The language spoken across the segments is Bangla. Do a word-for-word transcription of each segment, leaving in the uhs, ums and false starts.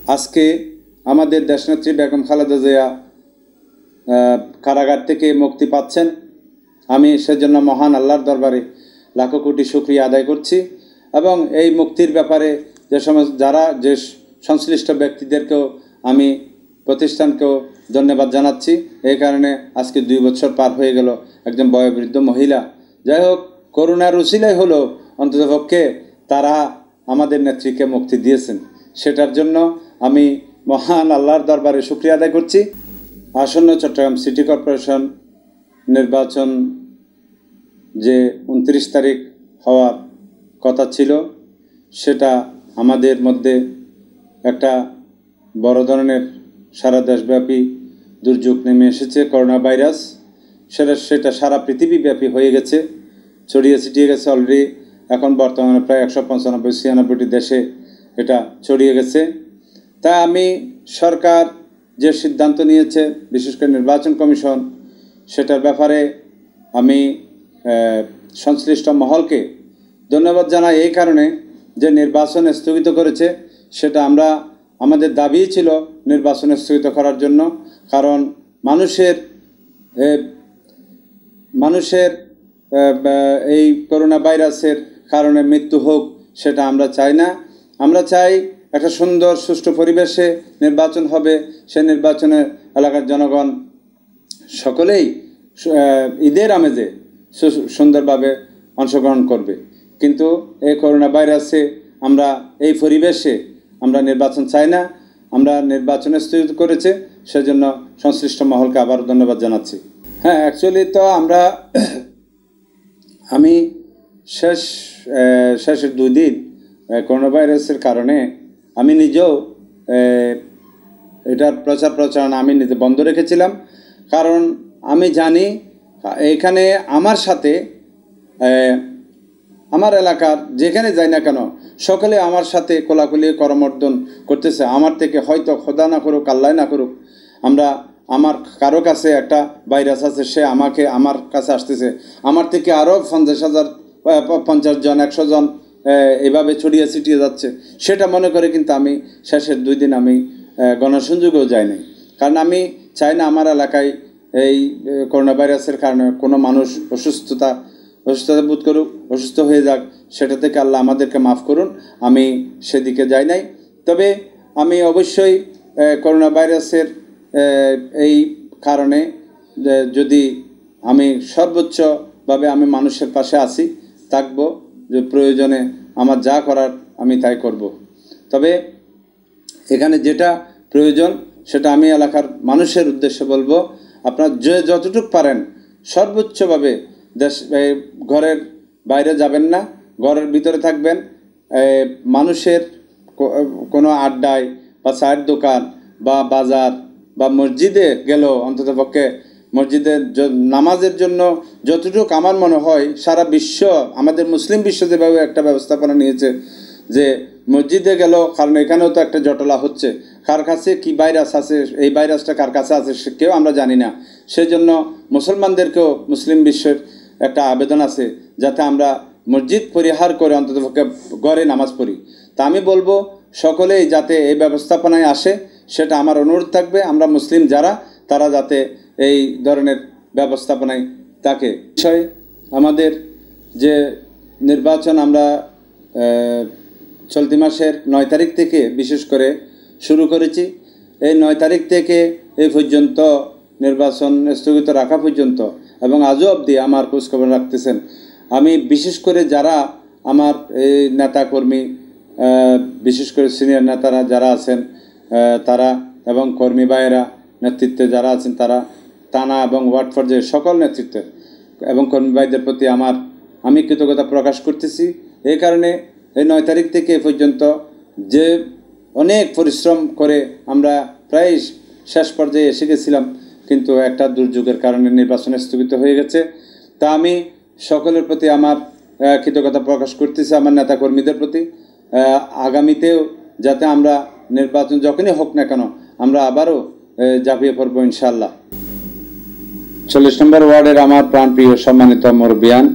আজকে আমাদের দেশনেত্রী বেগম খালেদা জিয়া কারাগার থেকে মুক্তি পাচ্ছেন। আমি সেজন্য মহান আল্লাহর দরবারে লাখো কোটি শুকরিয়া আদায় করছি এবং এই মুক্তির ব্যাপারে যে সমস্ত যারা যে সংশ্লিষ্ট ব্যক্তিদেরকেও আমি প্রতিষ্ঠানকেও ধন্যবাদ জানাচ্ছি। এই কারণে আজকে দুই বছর পার হয়ে গেল, একজন বয়োবৃদ্ধ মহিলা, যাই হোক করুণার উসিলাই হলো অন্ততপক্ষে তারা আমাদের নেত্রীকে মুক্তি দিয়েছেন, সেটার জন্য আমি মহান আল্লাহর দরবারে শুকরিয়া আদায় করছি। আসন্ন চট্টগ্রাম সিটি কর্পোরেশন নির্বাচন যে উনত্রিশ তারিখ হওয়ার কথা ছিল, সেটা আমাদের মধ্যে একটা বড় ধরনের সারা দেশব্যাপী দুর্যোগ নেমে এসেছে। করোনা ভাইরাস সেটা সেটা সারা পৃথিবীব্যাপী হয়ে গেছে, ছড়িয়ে ছিটিয়ে গেছে অলরেডি। এখন বর্তমানে প্রায় একশো পঁচানব্বই ছিয়ানব্বইটি দেশে এটা ছড়িয়ে গেছে। তাই আমি সরকার যে সিদ্ধান্ত নিয়েছে, বিশেষ করে নির্বাচন কমিশন, সেটার ব্যাপারে আমি সংশ্লিষ্ট মহলকে ধন্যবাদ জানাই এই কারণে যে নির্বাচন স্থগিত করেছে। সেটা আমরা আমাদের দাবি ছিল নির্বাচন স্থগিত করার জন্য, কারণ মানুষের মানুষের এই করোনা ভাইরাসের কারণে মৃত্যু হোক, সেটা আমরা চাই না। আমরা চাই একটা সুন্দর সুষ্ঠু পরিবেশে নির্বাচন হবে, সে নির্বাচনে এলাকার জনগণ সকলেই ঈদের আমেজে সুন্দরভাবে অংশগ্রহণ করবে। কিন্তু এই করোনা ভাইরাসে আমরা এই পরিবেশে আমরা নির্বাচন চাই না, আমরা নির্বাচন স্থগিত করেছে, সেজন্য সংশ্লিষ্ট মহলকে আবার ধন্যবাদ জানাচ্ছি। হ্যাঁ, অ্যাকচুয়ালি তো আমরা আমি শেষ শেষের দুই দিন করোনা ভাইরাসের কারণে আমি নিজেও এটার প্রচার প্রচারণা আমি নিজে বন্ধ রেখেছিলাম, কারণ আমি জানি এখানে আমার সাথে আমার এলাকার যেখানে যাই না কেন সকলে আমার সাথে কোলাকুলি করমর্দন করতেছে। আমার থেকে হয়তো খোদা না করুক, আল্লাহ না করুক, আমরা আমার কারো কাছে একটা ভাইরাস আছে, সে আমাকে আমার কাছে আসতেছে, আমার থেকে আরও পঞ্চাশ হাজার পঞ্চাশ জন একশো জন এভাবে ছড়িয়ে ছিটিয়ে যাচ্ছে। সেটা মনে করে কিন্তু আমি শেষের দুই দিন আমি গণসংযোগেও যাই নাই, কারণ আমি চাই না আমার এলাকায় এই করোনা ভাইরাসের কারণে কোনো মানুষ অসুস্থতা অসুস্থতা বোধ করুক, অসুস্থ হয়ে যাক, সেটা থেকে আল্লাহ আমাদেরকে মাফ করুন। আমি সেদিকে যাই নাই। তবে আমি অবশ্যই করোনা ভাইরাসের এই কারণে যদি আমি সর্বোচ্চভাবে আমি মানুষের পাশে আছি, থাকবো, যে প্রয়োজনে আমার যা করার আমি তাই করব। তবে এখানে যেটা প্রয়োজন সেটা আমি এলাকার মানুষের উদ্দেশ্যে বলবো, আপনারা যে যতটুকু পারেন সর্বোচ্চভাবে দেশ ঘরের বাইরে যাবেন না, ঘরের ভিতরে থাকবেন। মানুষের কোনো আড্ডায় বা চায়ের দোকান বা বাজার বা মসজিদে গেলেও অন্ততপক্ষে মসজিদের নামাজের জন্য যতটুকু আমার মনে হয় সারা বিশ্ব, আমাদের মুসলিম বিশ্ব যেভাবে একটা ব্যবস্থাপনা নিয়েছে যে মসজিদে গেল, কারণ এখানেও তো একটা জটলা হচ্ছে, কার কাছে কি ভাইরাস আছে, এই ভাইরাসটা কার কাছে আছে কেউ আমরা জানি না। সেজন্য মুসলমানদেরকেও মুসলিম বিশ্বের একটা আবেদন আছে যাতে আমরা মসজিদ পরিহার করে অন্ততপক্ষে ঘরে নামাজ পড়ি। তা আমি বলবো সকলেই যাতে এই ব্যবস্থাপনায় আসে, সেটা আমার অনুরোধ থাকবে। আমরা মুসলিম যারা, তারা যাতে এই ধরনের ব্যবস্থাপনায় থাকে। বিষয় আমাদের যে নির্বাচন আমরা চলতি মাসের নয় তারিখ থেকে বিশেষ করে শুরু করেছি। এই নয় তারিখ থেকে এই পর্যন্ত নির্বাচন স্থগিত রাখা পর্যন্ত এবং আজও অবধি আমার খোঁজখবর রাখতেছেন। আমি বিশেষ করে যারা আমার এই নেতাকর্মী, বিশেষ করে সিনিয়র নেতারা যারা আছেন তারা এবং কর্মী ভাইয়েরা নেতৃত্বে যারা আছেন, তারা থানা এবং ওয়ার্ড পর্যায়ে সকল নেতৃত্বে এবং কর্মী ভাইদের প্রতি আমার আমি কৃতজ্ঞতা প্রকাশ করতেছি। এই কারণে এই নয় তারিখ থেকে এ পর্যন্ত যে অনেক পরিশ্রম করে আমরা প্রায় শেষ পর্যায়ে এসে গেছিলাম, কিন্তু একটা দুর্যোগের কারণে নির্বাচন স্থগিত হয়ে গেছে। তা আমি সকলের প্রতি আমার কৃতজ্ঞতা প্রকাশ করতেছি, আমার নেতাকর্মীদের প্রতি। আগামীতেও যাতে আমরা নির্বাচন যখনই হোক না কেন আমরা আবারও ঝাঁপিয়ে পড়বো ইনশাল্লাহ। চল্লিশ নম্বর ওয়ার্ডের আমার প্রাণপ্রিয় সম্মানিত মুরব্বিয়ান,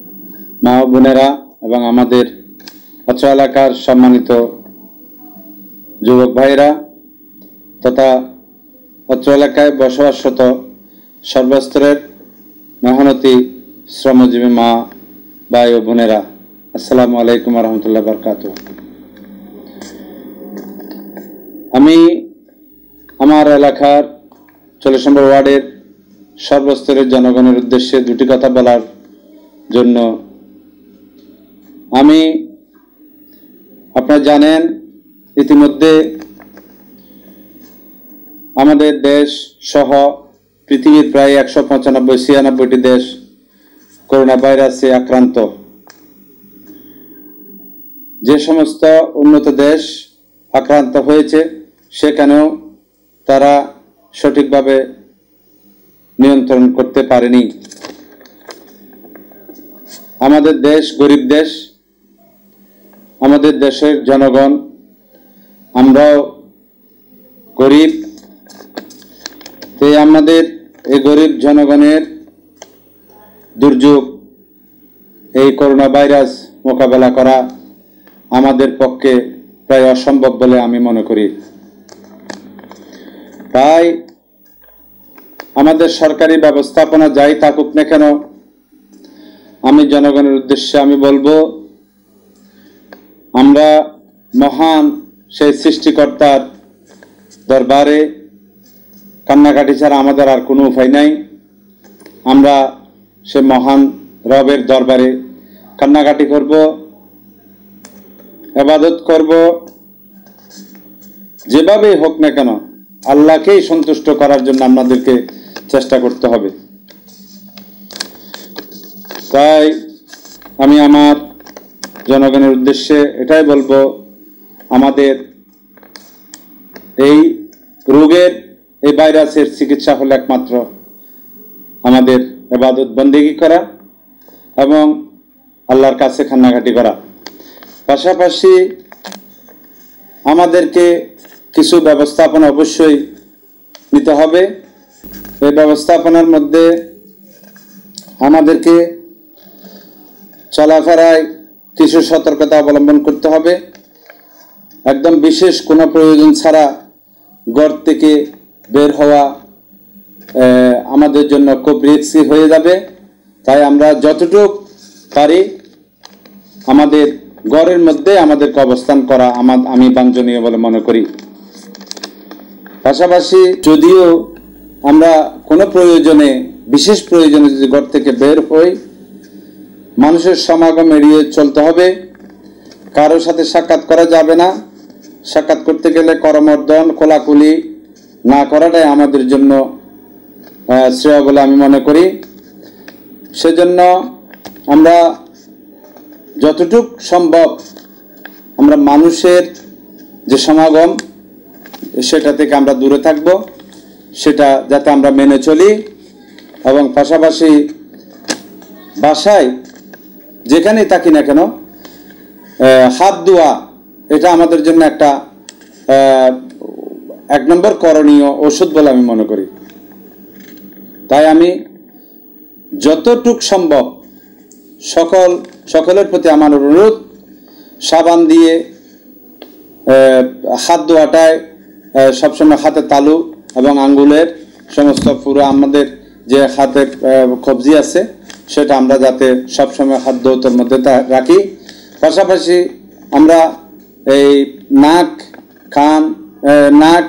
মা বোনেরা এবং আমাদের অত্র এলাকার সম্মানিত যুবক ভাইরা তথা অত্র এলাকায় বসবাসরত সর্বস্তরের মেহনতি শ্রমজীবী মা ভাই ও বোনেরা, আসসালামু আলাইকুম ওয়া রাহমাতুল্লাহি ওয়া বারাকাতুহু। আমি আমার এলাকার চল্লিশ নম্বর ওয়ার্ডের সর্বস্তরের জনগণের উদ্দেশ্যে দুটি কথা বলার জন্য, আমি আপনারা জানেন ইতিমধ্যে আমাদের দেশ সহ পৃথিবীর প্রায় একশো পঁচানব্বই ছিয়ানব্বইটি দেশ করোনা ভাইরাসে আক্রান্ত। যে সমস্ত উন্নত দেশ আক্রান্ত হয়েছে সেখানেও তারা সঠিকভাবে নিয়ন্ত্রণ করতে পারেনি। আমাদের দেশ গরিব দেশ, আমাদের দেশের জনগণ আমরাও গরিব, তাই আমাদের এই গরিব জনগণের দুর্যোগ এই করোনা ভাইরাস মোকাবেলা করা আমাদের পক্ষে প্রায় অসম্ভব বলে আমি মনে করি। তাই আমাদের সরকারি ব্যবস্থাপনা যাই থাকুক না কেন, আমি জনগণের উদ্দেশ্যে আমি বলবো, আমরা মহান সেই সৃষ্টিকর্তার দরবারে কান্নাকাটি ছাড়া আমাদের আর কোনো উপায় নাই। আমরা সে মহান রবের দরবারে কান্নাকাটি করব, ইবাদত করব, যেভাবেই হোক না কেন আল্লাহকেই সন্তুষ্ট করার জন্য আমাদেরকে চেষ্টা করতে হবে। তাই আমি আমার জনগণের উদ্দেশ্যে এটাই বলবো, আমাদের এই রোগের এই ভাইরাসের চিকিৎসা হলো একমাত্র আমাদের ইবাদত বন্দেগী করা এবং আল্লাহর কাছে কান্নাকাটি করা। পাশাপাশি আমাদেরকে কিছু ব্যবস্থাপনা অবশ্যই নিতে হবে। এই ব্যবস্থাপনার মধ্যে আমাদেরকে চলাফেরায় কিছু সতর্কতা অবলম্বন করতে হবে। একদম বিশেষ কোনো প্রয়োজন ছাড়া ঘর থেকে বের হওয়া আমাদের জন্য খুব রিস্কি হয়ে যাবে। তাই আমরা যতটুকু পারি আমাদের ঘরের মধ্যে আমাদেরকে অবস্থান করা আমি বাঞ্ছনীয় বলে মনে করি। পাশাপাশি যদিও আমরা কোনো প্রয়োজনে, বিশেষ প্রয়োজনে যদি ঘর থেকে বের হই, মানুষের সমাগম এড়িয়ে চলতে হবে। কারোর সাথে সাক্ষাৎ করা যাবে না। সাক্ষাৎ করতে গেলে করমর্দন কোলাকুলি না করাটাই আমাদের জন্য শ্রেয় বলে আমি মনে করি। সেজন্য আমরা যতটুক সম্ভব আমরা মানুষের যে সমাগম সেটা থেকে আমরা দূরে থাকব, সেটা যাতে আমরা মেনে চলি। এবং পাশাপাশি বাসায় যেখানেই থাকি না কেন হাত ধোয়া এটা আমাদের জন্য একটা এক নম্বর করণীয় ওষুধ বলে আমি মনে করি। তাই আমি যতটুক সম্ভব সকল সকলের প্রতি আমার অনুরোধ, সাবান দিয়ে হাত ধোয়াটায় সবসময় হাতে তালু এবং আঙ্গুলের সমস্ত পুরো আমাদের যে হাতের কবজি আছে সেটা আমরা যাতে সবসময় হাত ধোয়ার মধ্যে রাখি। পাশাপাশি আমরা এই নাক, কান, নাক,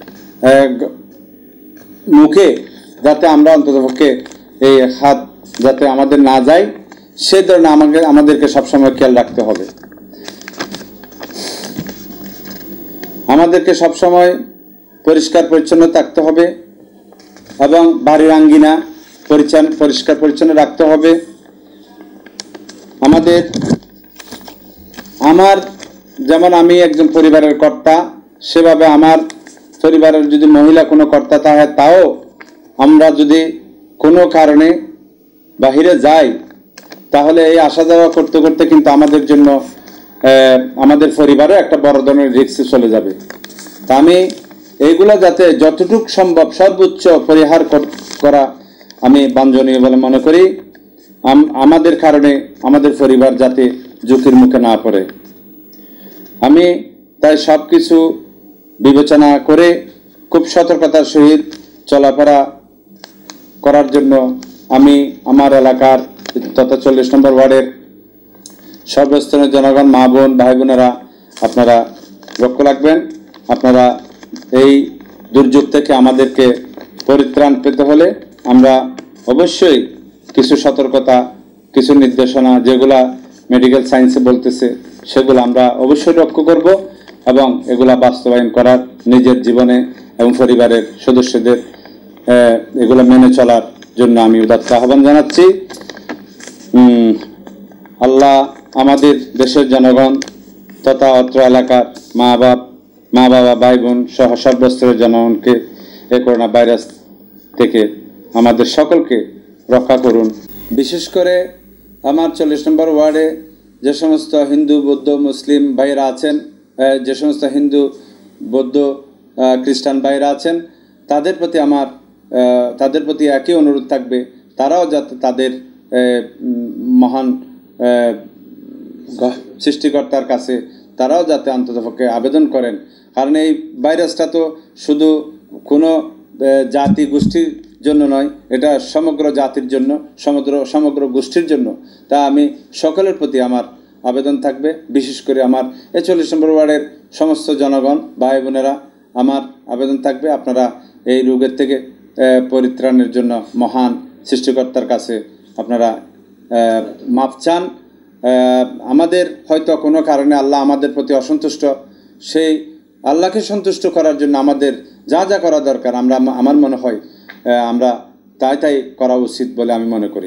মুখে যাতে আমরা অন্ততপক্ষে এই হাত যাতে আমাদের না যায় সে ধরনের আমাকে আমাদেরকে সবসময় খেয়াল রাখতে হবে। আমাদেরকে সবসময় পরিষ্কার পরিচ্ছন্ন থাকতে হবে এবং বাড়ির আঙ্গিনা পরিচ্ছন্ন পরিষ্কার পরিচ্ছন্ন রাখতে হবে। আমাদের আমার যেমন আমি একজন পরিবারের কর্তা, সেভাবে আমার পরিবারের যদি মহিলা কোনো কর্তা থাকে, তাও আমরা যদি কোনো কারণে বাহিরে যাই তাহলে এই আসা যাওয়া করতে করতে কিন্তু আমাদের জন্য আমাদের পরিবারে একটা বড় ধরনের রিস্কে চলে যাবে। তা আমি এইগুলা যাতে যতটুকু সম্ভব সর্বোচ্চ পরিহার করা আমি বাঞ্ছনীয় বলে মনে করি। আমাদের কারণে আমাদের পরিবার যাতে ঝুঁকির মুখে না পড়ে। আমি তাই সব কিছু বিবেচনা করে খুব সতর্কতার সহিত চলাফেরা করার জন্য আমি আমার এলাকার তথা চল্লিশ নম্বর ওয়ার্ডের সর্বস্তরের জনগণ, মা বোন, ভাই বোনেরা আপনারা লক্ষ্য রাখবেন। আপনারা এই দুর্যোগ থেকে আমাদেরকে পরিত্রাণ পেতে হলে আমরা অবশ্যই কিছু সতর্কতা, কিছু নির্দেশনা যেগুলা মেডিকেল সায়েন্সে বলতেছে সেগুলো আমরা অবশ্যই লক্ষ্য করব এবং এগুলা বাস্তবায়ন করার নিজের জীবনে এবং পরিবারের সদস্যদের এগুলো মেনে চলার জন্য আমি উদাত্ত আহ্বান জানাচ্ছি। আল্লাহ আমাদের দেশের জনগণ তথা অত্র এলাকার মা বাপ মা বাবা ভাই বোন সহ সর্বস্তরের জনগণকে এই করোনা ভাইরাস থেকে আমাদের সকলকে রক্ষা করুন। বিশেষ করে আমার চল্লিশ নম্বর ওয়ার্ডে যে সমস্ত হিন্দু, বৌদ্ধ, মুসলিম ভাইরা আছেন, যে সমস্ত হিন্দু, বৌদ্ধ, খ্রিস্টান ভাইরা আছেন, তাদের প্রতি আমার তাদের প্রতি একই অনুরোধ থাকবে, তারাও যাতে তাদের মহান সৃষ্টিকর্তার কাছে তারাও যাতে অন্ততপক্ষে আবেদন করেন। কারণ এই ভাইরাসটা তো শুধু কোনো জাতি গোষ্ঠীর জন্য নয়, এটা সমগ্র জাতির জন্য, সমগ্র সমগ্র গোষ্ঠীর জন্য। তা আমি সকলের প্রতি আমার আবেদন থাকবে, বিশেষ করে আমার এই চল্লিশ নম্বর ওয়ার্ডের সমস্ত জনগণ, ভাই বোনেরা, আমার আবেদন থাকবে আপনারা এই রোগের থেকে পরিত্রাণের জন্য মহান সৃষ্টিকর্তার কাছে আপনারা মাপ চান। আমাদের হয়তো কোনো কারণে আল্লাহ আমাদের প্রতি অসন্তুষ্ট, সেই আল্লাহকে সন্তুষ্ট করার জন্য আমাদের যা যা করা দরকার আমরা আমার মনে হয় আমরা তাই তাই করা উচিত বলে আমি মনে করি।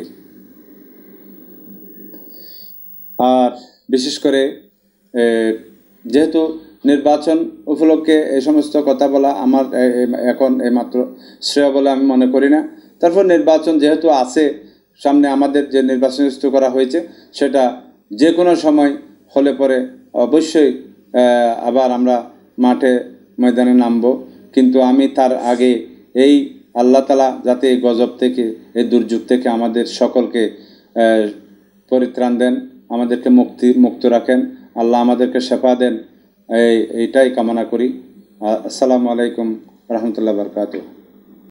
আর বিশেষ করে যেহেতু নির্বাচন উপলক্ষে এই সমস্ত কথা বলা আমার এখন এইমাত্র শ্রেয় বলে আমি মনে করি না। তারপর নির্বাচন যেহেতু আছে সামনে, আমাদের যে নির্বাচন স্থির করা হয়েছে সেটা যে কোনো সময় হলে পরে অবশ্যই আবার আমরা মাঠে ময়দানে নামব। কিন্তু আমি তার আগে এই আল্লাহ তাআলা যাতে এই গজব থেকে, এই দুর্যোগ থেকে আমাদের সকলকে পরিত্রাণ দেন, আমাদেরকে মুক্তি মুক্ত রাখেন, আল্লাহ আমাদেরকে শেফা দেন, এই এইটাই কামনা করি। আসসালামু আলাইকুম রহমতুল্লাহ বারকাতুহু।